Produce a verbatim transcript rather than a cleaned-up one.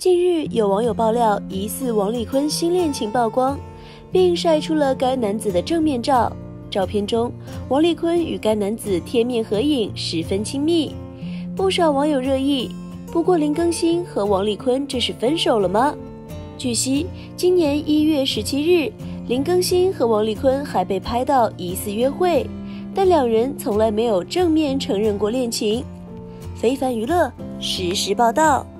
近日，有网友爆料，疑似王丽坤新恋情曝光，并晒出了该男子的正面照。照片中，王丽坤与该男子贴面合影，十分亲密。不少网友热议，不过林更新和王丽坤这是分手了吗？据悉，今年一月十七日，林更新和王丽坤还被拍到疑似约会，但两人从来没有正面承认过恋情。非凡娱乐实时报道。